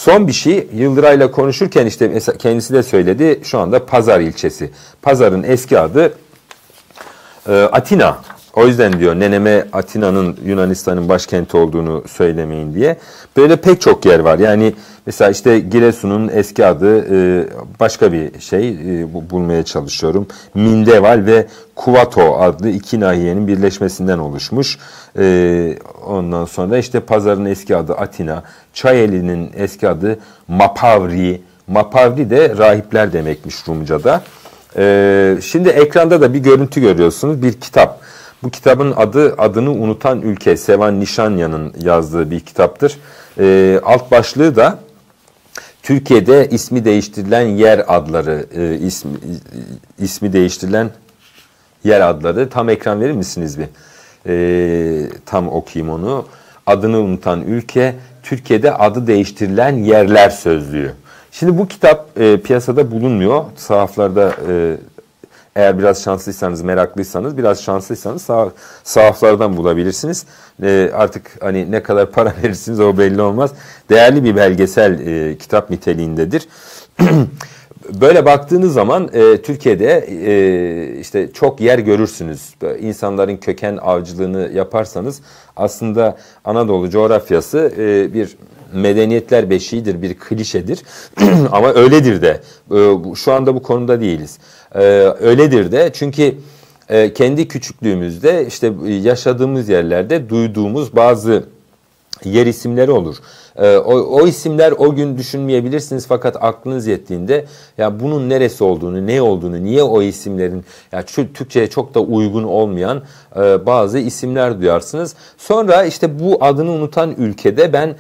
Son bir şey, Yıldıray'la konuşurken işte mesela kendisi de söyledi, şu anda Pazar ilçesi. Pazar'ın eski adı Atina. O yüzden diyor neneme Atina'nın Yunanistan'ın başkenti olduğunu söylemeyin diye. Böyle pek çok yer var. Yani mesela işte Giresun'un eski adı başka bir şey bulmaya çalışıyorum. Mindeval ve Kuvato adlı iki nahiyenin birleşmesinden oluşmuş. Ondan sonra işte Pazar'ın eski adı Atina. Çayeli'nin eski adı Mapavri. Mapavri de rahipler demekmiş Rumca'da. Şimdi ekranda da bir görüntü görüyorsunuz. Bir kitap. Bu kitabın adını unutan ülke. Sevan Nişanyan'ın yazdığı bir kitaptır. Alt başlığı da Türkiye'de ismi değiştirilen yer adları. İsmi değiştirilen yer adları. Tam ekran verir misiniz bir? Tam okuyayım onu. Adını unutan ülke. Türkiye'de adı değiştirilen yerler sözlüğü. Şimdi bu kitap piyasada bulunmuyor. Sahaflarda eğer biraz şanslıysanız, meraklıysanız, biraz şanslıysanız sahaflardan bulabilirsiniz. Artık hani ne kadar para verirsiniz o belli olmaz. Değerli bir belgesel kitap niteliğindedir. Böyle baktığınız zaman Türkiye'de işte çok yer görürsünüz. İnsanların köken avcılığını yaparsanız aslında Anadolu coğrafyası bir medeniyetler beşiğidir, bir klişedir. Ama öyledir de. Şu anda bu konuda değiliz. Öyledir de çünkü kendi küçüklüğümüzde işte yaşadığımız yerlerde duyduğumuz bazı yer isimleri olur. O isimler o gün düşünmeyebilirsiniz fakat aklınız yettiğinde ya bunun neresi olduğunu, ne olduğunu, niye o isimlerin ya Türkçe'ye çok da uygun olmayan bazı isimler duyarsınız. Sonra işte bu adını unutan ülkede ben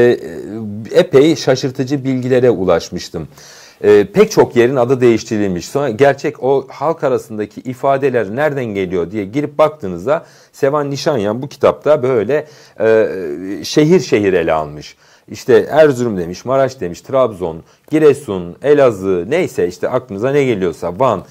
epey şaşırtıcı bilgilere ulaşmıştım. Pek çok yerin adı değiştirilmiş. Sonra gerçek o halk arasındaki ifadeler nereden geliyor diye girip baktığınızda Sevan Nişanyan bu kitapta böyle şehir şehir ele almış. İşte Erzurum demiş, Maraş demiş, Trabzon, Giresun, Elazığ neyse işte aklınıza ne geliyorsa Van,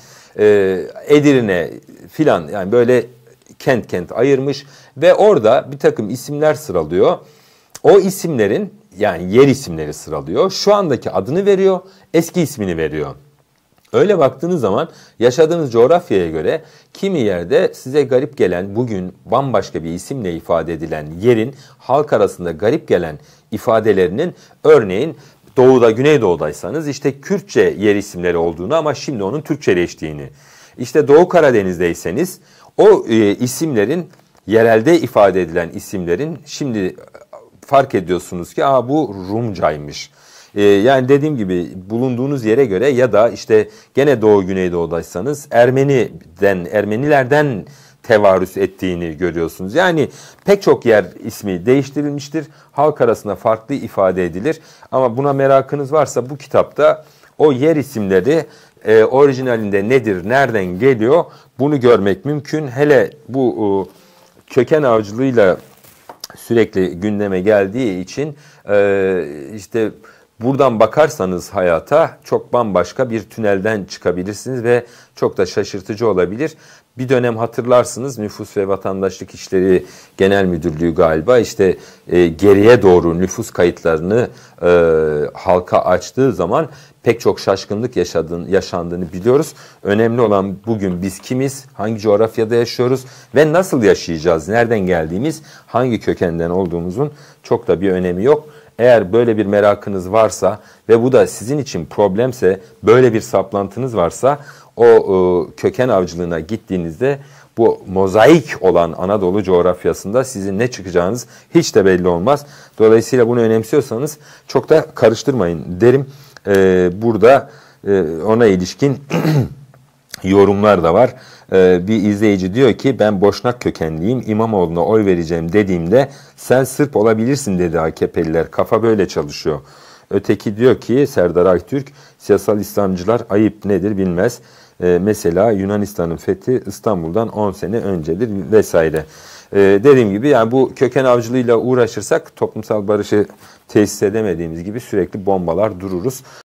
Edirne filan yani böyle kent kent ayırmış ve orada bir takım isimler sıralıyor. O isimlerin yani yer isimleri sıralıyor. Şu andaki adını veriyor, eski ismini veriyor. Öyle baktığınız zaman yaşadığınız coğrafyaya göre kimi yerde size garip gelen bugün bambaşka bir isimle ifade edilen yerin halk arasında garip gelen ifadelerinin örneğin doğuda, güneydoğudaysanız işte Kürtçe yer isimleri olduğunu ama şimdi onun Türkçeleştiğini. İşte Doğu Karadeniz'deyseniz o isimlerin yerelde ifade edilen isimlerin şimdi fark ediyorsunuz ki bu Rumcaymış. Yani dediğim gibi bulunduğunuz yere göre ya da işte gene Doğu Güneydoğu'daysanız Ermenilerden tevarüs ettiğini görüyorsunuz. Yani pek çok yer ismi değiştirilmiştir. Halk arasında farklı ifade edilir. Ama buna merakınız varsa bu kitapta o yer isimleri orijinalinde nedir, nereden geliyor bunu görmek mümkün. Hele bu köken avcılığıyla sürekli gündeme geldiği için işte buradan bakarsanız hayata çok bambaşka bir tünelden çıkabilirsiniz ve çok da şaşırtıcı olabilir. Bir dönem hatırlarsınız Nüfus ve Vatandaşlık İşleri Genel Müdürlüğü galiba işte geriye doğru nüfus kayıtlarını halka açtığı zaman pek çok şaşkınlık yaşandığını biliyoruz. Önemli olan bugün biz kimiz, hangi coğrafyada yaşıyoruz ve nasıl yaşayacağız, nereden geldiğimiz, hangi kökenden olduğumuzun çok da bir önemi yok. Eğer böyle bir merakınız varsa ve bu da sizin için problemse, böyle bir saplantınız varsa o köken avcılığına gittiğinizde bu mozaik olan Anadolu coğrafyasında sizin ne çıkacağınız hiç de belli olmaz. Dolayısıyla bunu önemsiyorsanız çok da karıştırmayın derim. Burada ona ilişkin yorumlar da var. Bir izleyici diyor ki ben Boşnak kökenliyim, İmamoğlu'na oy vereceğim dediğimde sen Sırp olabilirsin dedi AKP'liler. Kafa böyle çalışıyor. Öteki diyor ki Serdar Aktürk siyasal İslamcılar ayıp nedir bilmez. Mesela Yunanistan'ın fethi İstanbul'dan 10 sene öncedir vesaire. Dediğim gibi yani bu köken avcılığıyla uğraşırsak toplumsal barışı tesis edemediğimiz gibi sürekli bombalar dururuz.